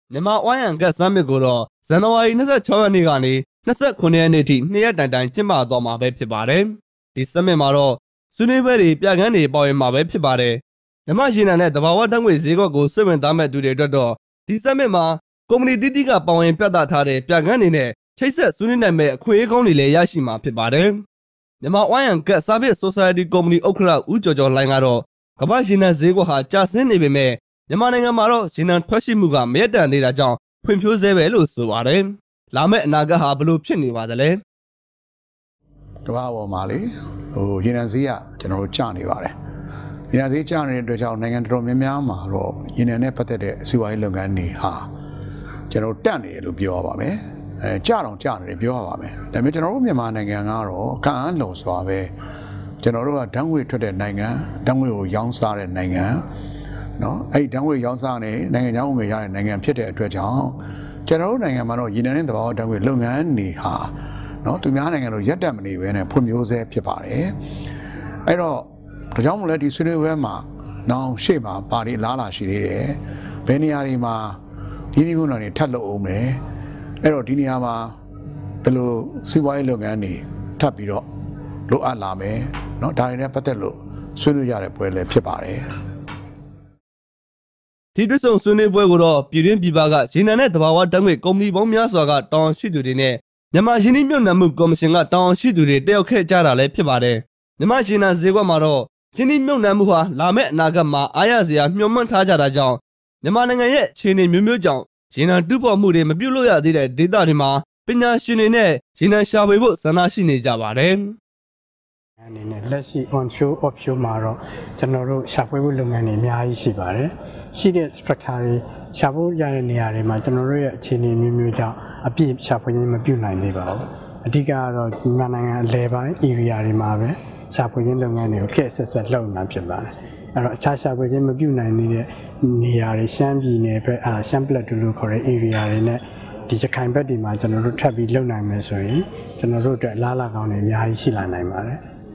Myanmar Oil Gas Summit ကိုတော့ဇန်နဝါရီ26ရက်နေ့ကနေ29ရက်နေ့ထိ2ရက်တိုင်ကျင်းပသွားမှာပဲဖြစ်ပါတယ်။ဒီ Summit မှာတော့ဆွေးနွေးပွဲတွေပြကန်းတွေပေါ်ရင်မှာပဲဖြစ်ပါတယ်။မြန်မာရေနံနဲ့တဘာဝဓာတ်ငွေဈေးကွက်ကိုစိတ်ဝင်စားမဲ့သူတွေအတွက်တော့ဒီ Summit မှာကုမ္ပဏီတိတိကပါဝင်ပြသထားတဲ့ပြကန်းတွေနဲ့ချိတ်ဆက်ဆွေးနွေးနိုင်မဲ့အခွင့်အရေးကောင်းတွေလည်းရရှိမှာဖြစ်ပါတယ်။ Myanmar Oil Gas Service Society ကုမ္ပဏီဥက္ကဋ္ဌဦးကျော်ကျော်လှိုင်ကတော့ကမ္ဘာရေနံဈေးကွက်ဟာကျဆင်းနေပေမဲ့မြန်မာနိုင်ငံမှာတော့ရေနံထွက်ရှိမှုကမရက်တန်နေတာကြောင့်ဖွံ့ဖြိုးဆဲပဲလို့ဆိုပါတယ်။လာမယ့်အနာဂတ်ဟာဘလို့ဖြစ်နေပါသလဲ။တဘာပေါ်မှာလေရေနံဈေးကကျွန်တော်တို့ကျနေပါတယ်။ရေနံဈေးကျနေတဲ့အတွက်ကြောင့်နိုင်ငံတော်များများမှာတော့ရေနံနဲ့ပတ်သက်တဲ့စီးပွားရေးလုပ်ငန်းတွေဟာကျွန်တော်တက်နေတယ်လို့ပြောရပါမယ်။ကျတော့ကျနေတယ်ပြောရပါမယ်။ဒါပေမဲ့ကျွန်တော်တို့မြန်မာနိုင်ငံကတော့ကံအားလုံစွာပဲကျွန်တော်တို့ကဓာတ်ငွေထွက်တဲ့နိုင်ငံဓာတ်ငွေကိုရောင်းစားတဲ့နိုင်ငံနော်အဲ့ဒီဓာတ်ငွေရောင်းစားနေနိုင်ငံခြားဝင်ငွေရတဲ့နိုင်ငံဖြစ်တဲ့အတွက်ကြောင့်ကျွန်တော်တို့နိုင်ငံမှာတော့ရေနံနဲ့သဘာဝဓာတ်ငွေလုပ်ငန်းတွေဟာနော်သူများနိုင်ငံတို့ရပ်တန့်မနေဘဲနဲ့ဖွံ့ဖြိုးဆဲဖြစ်ပါတယ်အဲ့တော့ဒါကြောင့်မို့လဲဒီဆွေးနွေးပွဲမှာနောက်ရှေ့မှာပါတီလားလာရှိသေးတယ်ဘယ်နေရာတွေမှာဒီနည်းမျိုးတွေထပ်လုပ်အောင်မယ်အဲ့တော့ဒီနေရာမှာဘယ်လိုစီးပွားရေးလုပ်ငန်းတွေထပ်ပြီးတော့လိုအပ်လာမယ်နော်ဒါတွေနဲ့ပတ်သက်လို့ဆွေးနွေးရတဲ့ပွဲလည်းဖြစ်ပါတယ်ဒီတွေ့ဆုံဆွေးနွေးပွဲကိုတော့ပြည်တွင်းပြည်ပကရေနံနဲ့တဘာဝဓာတ်ငွေကုမ္ပဏီပေါင်းများစွာကတောင်းရှိသူတွေနဲ့မြန်မာရင်းနှီးမြှုပ်နှံမှုကော်မရှင်ကတောင်းရှိသူတွေတက်ရောက်ခဲ့ကြတာလည်းဖြစ်ပါတယ်။မြန်မာရေနံဈေးကွက်မှာတော့ရင်းနှီးမြှုပ်နှံမှုဟာလာမယ့်အနာဂတ်မှာအားရစရာမျှော်မှန်းထားကြတာကြောင့်မြန်မာနိုင်ငံရဲ့အခြေအနေမျိုးမျိုးကြောင့်ရေနံတူးဖော်မှုတွေမပြုတ်လို့ရသေးတဲ့ဒေသတွေမှာပညာရှင်တွေနဲ့ရေနံရှာဖွေဖို့ဆန္ဒရှိနေကြပါတယ်။အနေနဲ့လက်ရှိ onshore offshore မှာတော့ကျွန်တော်တို့ရှာဖွေဖို့လုပ်ငန်းတွေအများကြီးရှိပါတယ်။ရှိတဲ့ structure တွေရှာဖို့ရတဲ့နေရာတွေမှာကျွန်တော်တို့ရဲ့အခြေအနေမျိုးမျိုးကြောင့်အပြည့်ရှာဖွေခြင်းမပြုနိုင်သေးပါဘူး။အဓိကကတော့မြန်မာနိုင်ငံအလဲပိုင်း area တွေမှာပဲရှာဖွေခြင်းလုပ်ငန်းတွေကိုခက်ဆက်ဆက်လုပ်နေတာဖြစ်ပါတယ်။အဲ့တော့အခြားရှာဖွေခြင်းမပြုနိုင်သေးတဲ့နေရာတွေရှမ်းပြည်နယ်ဘက်ရှမ်းပလက်တူလို့ခေါ်တဲ့ area တွေနဲ့ဒီရခိုင်ဘက်ဒီမှာကျွန်တော်တို့ထပ်ပြီးလုပ်နိုင်မယ်ဆိုရင်ကျွန်တော်တို့အတွက်လားလာကောင်းတွေအများကြီးရှိလာနိုင်ပါတယ်